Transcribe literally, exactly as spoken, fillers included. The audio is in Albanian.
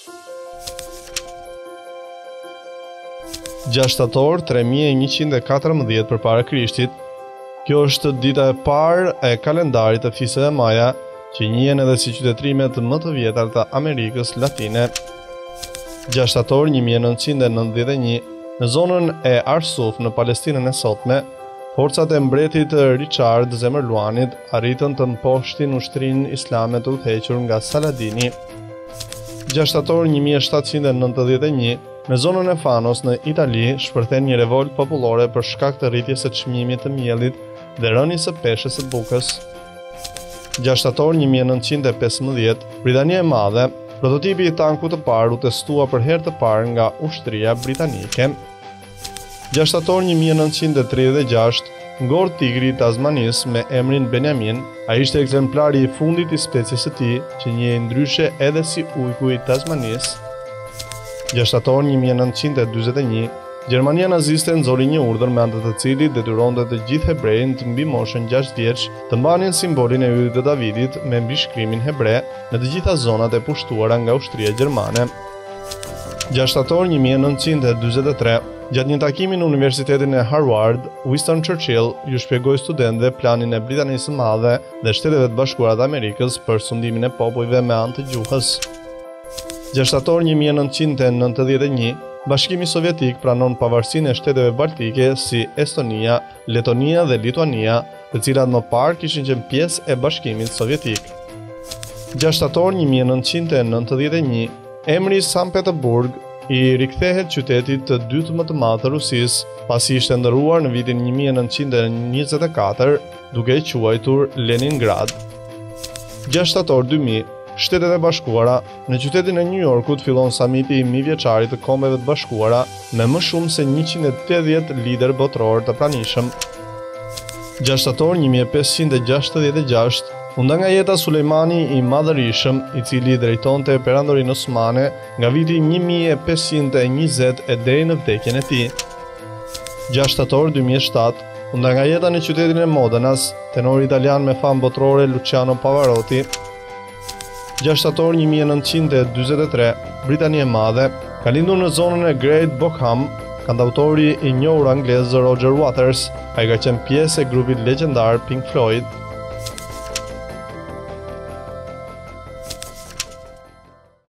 gjashtë shtator tre mijë e njëqind e katërmbëdhjetë përpara Krishtit. Kjo është dita e parë e kalendarit të fisëve maja, që njihen edhe si qytetrimet më të vjetra të Amerikës Latine. gjashtë shtator një mijë e nëntëqind e nëntëdhjetë e një, në zonën e Arsuf në Palestinën e sotme, forcat e mbretit Richard Zemërluanit arritën të mposhtin ushtrinë islame të udhëhequr nga Saladini. gjashtë shtator një mijë e shtatëqind e nëntëdhjetë e një, në zonën e Fanos në Itali shpërthen një revolt popullore për shkak të rritjes së çmimit të miellit dhe rënies së peshës së bukës. gjashtë shtator një mijë e nëntëqind e pesëmbëdhjetë, Britania e Madhe, prototipi i tankut të parë u testua për herë të parë nga ushtria britanike. gjashtë shtator një mijë e nëntëqind e tridhjetë e gjashtë, ngor tigri i Tasmanis me emrin Benjamin, ai ishte ekzemplari i fundit i species së tij, që njihej ndryshe edhe si ujku i Tasmanis. gjashtë shtator një mijë e nëntëqind e dyzet e një, Gjermania naziste nxori një urdhër me anë të cilit detyronte të gjithë hebrejnë të mbi moshën gjashtë vjeç të mbanin simbolin e yjet të Davidit me mbishkrimin hebre në të gjitha zonat e pushtuara nga ushtria gjermane. gjashtë shtator një mijë e nëntëqind e dyzet e tre, gjatë një takimi në Universitetin e Harvard, Winston Churchill ju shpjegoi studentëve planin e Britanisë së Madhe dhe Shteteve të Bashkuara të Amerikës për sundimin e popujve me anë të gjuhës. gjashtë shtator një mijë e nëntëqind e nëntëdhjetë e një, Bashkimi Sovjetik pranon pavarësinë e shteteve baltike si Estonia, Letonia dhe Lituania, të cilat më parë kishin qenë pjesë e Bashkimit Sovjetik. gjashtë shtator një mijë e nëntëqind e nëntëdhjetë e një, emri Sankt Petersburg i rikthehet qytetit të dytë më të madh të Rusisë, pasi ishte ndërruar në vitin një mijë e nëntëqind e njëzet e katër, duke e quajtur Leningrad. gjashtë shtator dy mijë, Shtetet e Bashkuara, në qytetin e New Yorkut fillon samiti i mijëvjeçarit të Kombeve të Bashkuara me më shumë se njëqind e tetëdhjetë lider botror të pranishëm. gjashtë shtator një mijë e pesëqind e gjashtëdhjetë e gjashtë, u nda nga jeta Sulejmani i Madhërisëm, i cili drejtonte Perandorinë Osmane nga viti një mijë e pesëqind e njëzet e deri në vdekjen e tij. gjashtë shtator dy mijë e shtatë, u nda nga jeta në qytetin e Modenas, tenori italian me famë botrore Luciano Pavarotti. gjashtë shtator një mijë e nëntëqind e dyzet e tre, Britania e Madhe, ka lindur në zonën e Great Bochum, kantautori i njohur anglez Roger Waters, ai ka qenë pjesë e grupit legjendar Pink Floyd.